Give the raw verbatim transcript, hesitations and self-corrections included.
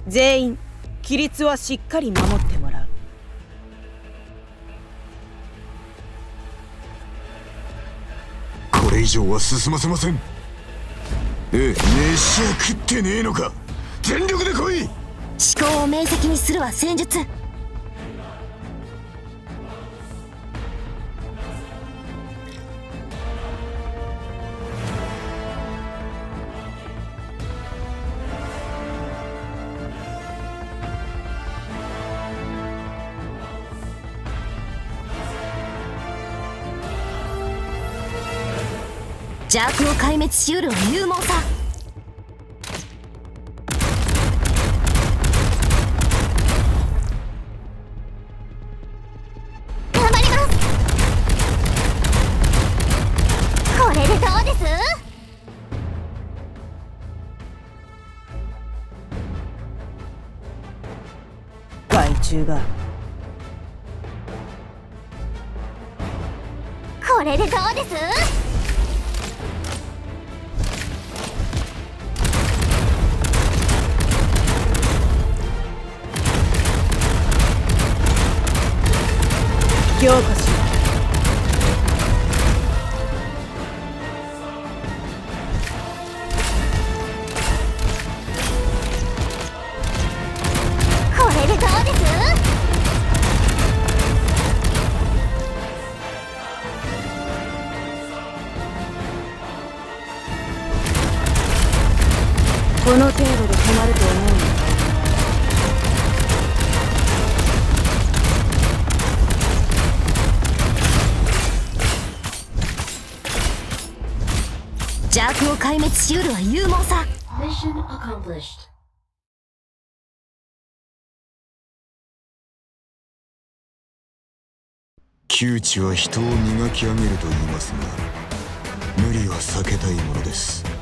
全員規律はしっかり守ってもらう。 これ以上は進ませません。ええ、飯は食ってねえのか。全力で来い。 思考を明晰にするは戦術。邪悪を壊滅しうるは勇猛さ。頑張ります。これでどうです？ 害虫が。 これでどうです？ 強化しろ。 これでどうです？ この程度で止まると思うのか。 邪悪を壊滅しうるは勇猛さ。 窮地は人を磨き上げると言いますが、無理は避けたいものです。